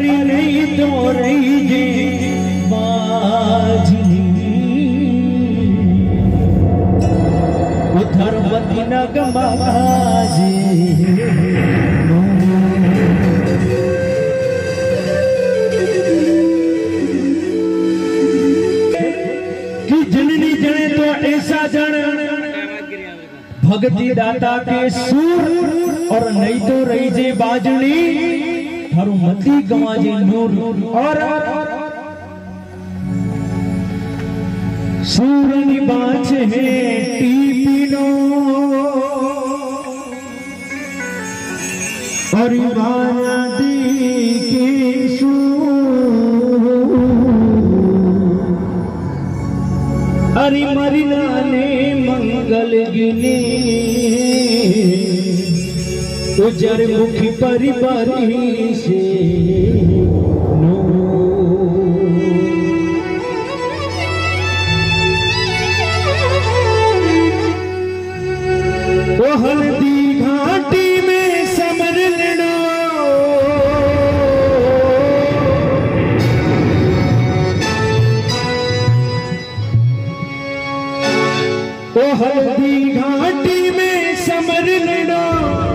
नहीं तो रही जे बाजनी उधर मदीना गमाजी कि जननी जने तो ऐसा जन भगती दाता के सूर और नहीं तो रही जे बाजनी थारू मती गवाजे नूर और सूरनी बाँच है टीपीनो और वादी के अरे मरिना ने मंगल गिने उजर मुखी परिवारी से नो वो हल्दी घाटी में समर लेना वो हल्दी घाटी में समर लेना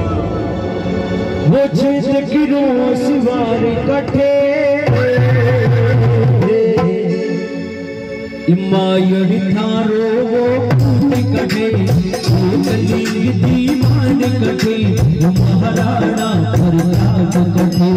वो चीज गिरो सिवार कठे इमायड़ी थारो वो कठे वो गली दीवान कठे वो महाराणा प्रताप कठे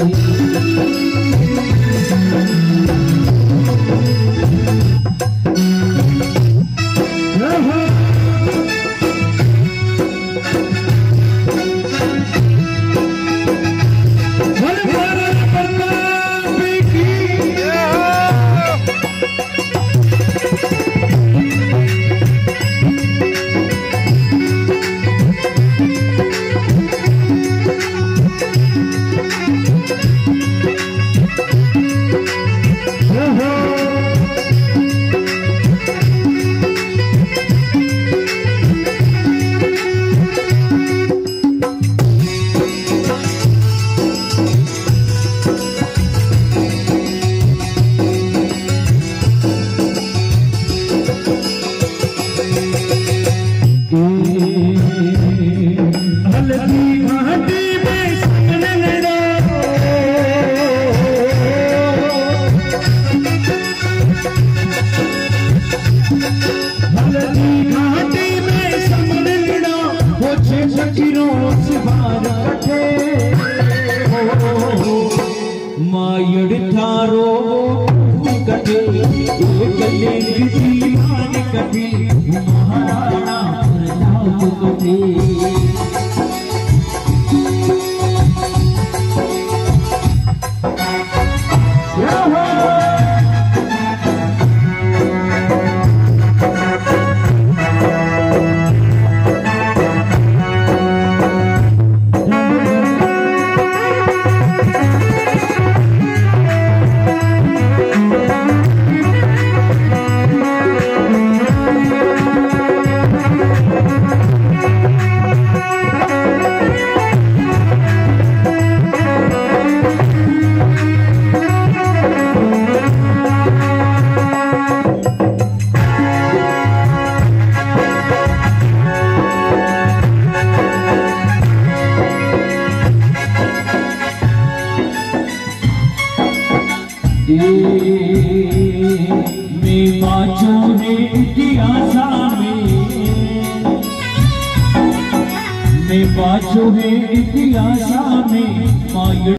बाजो है इतिहासा में माय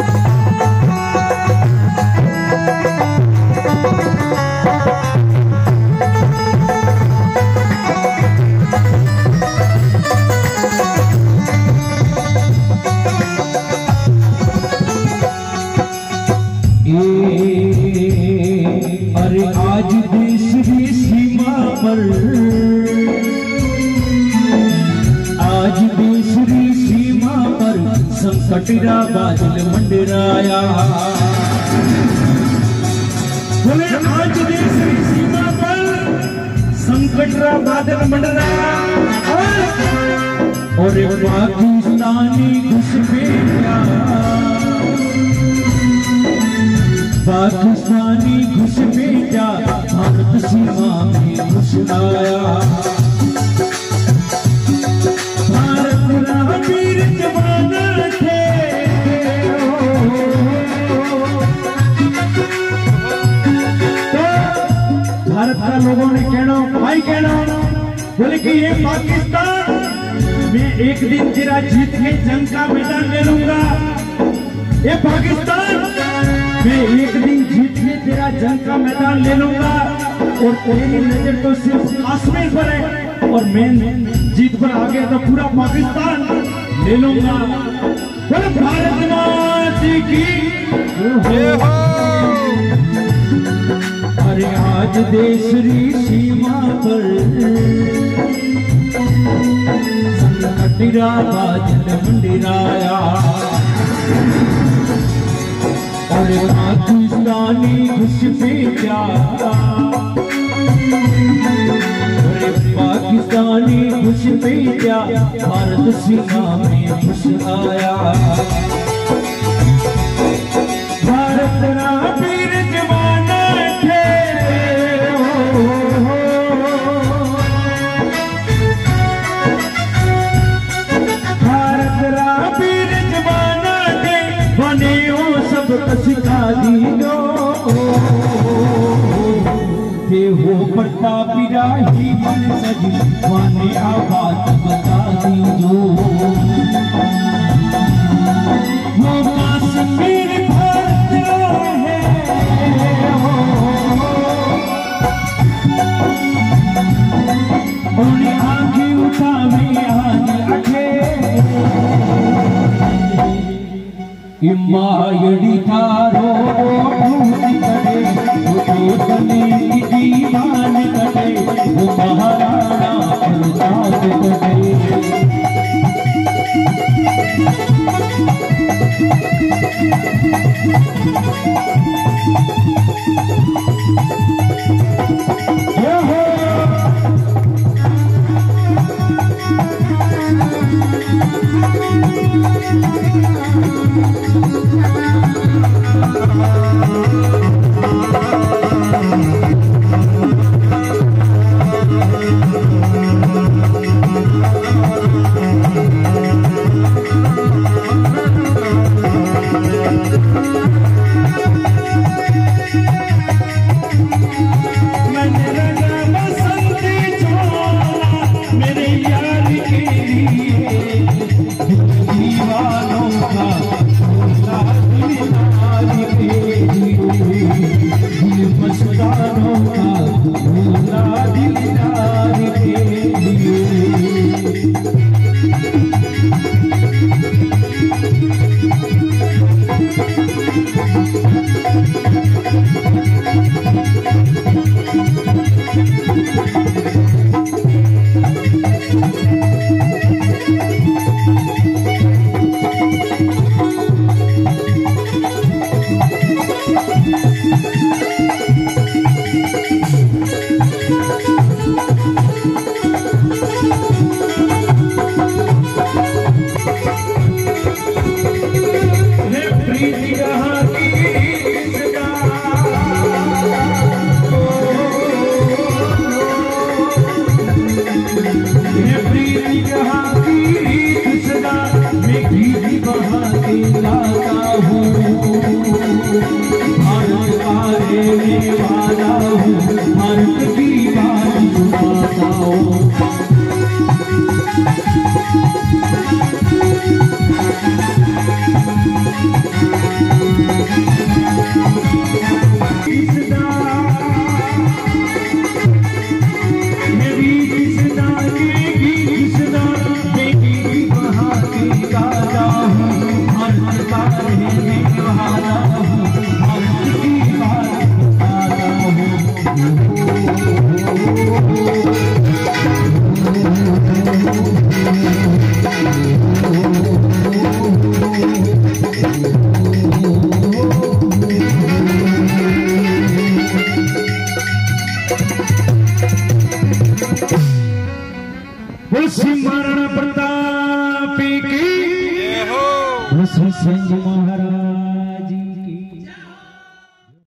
अरे आज दूसरी सीमा पर संकटरा बादल मंडराया बोले आज दूसरी सीमा पर संकटरा बादल मंडराया और पाकिस्तानी घुसपैठिया पाकिस्तानी घुसपैठा भारत सीमा में घुस आया। भारत वीर जवान थे, तो भारत का लोगों ने कहना, भाई कहना बोले कि ये पाकिस्तान मैं एक दिन तेरा जीत के जंग का मैदान ले लूंगा। ये पाकिस्तान मैं एक दिन जीत के तेरा जंग का मैदान ले लूंगा और तेरी नजर तो सिर्फ कश्मीर पर है और मैं जीत पर आ गया तो पूरा पाकिस्तान ले लूंगा। पर भारत माता की अरे आज देश री सीमा पर संकटिरा बाजन मंडिराया और पाकिस्तानी घुसपैठा, पाकिस्तानी घुसपैठा भारत सीमा में घुस आया। भारत वीर जवान थे, भारत वीर जवान थे, बने सब सिखा दीजो के हो प्रतापी राही मन सजी माने आवाज बता दीजो। वो कश्मीर भारत है, उन्हें आंखें उठावे आज अठे इमायड़ी थारो भूति करे, वो तने की दीवान करे, वो महाराणा प्रताप करे।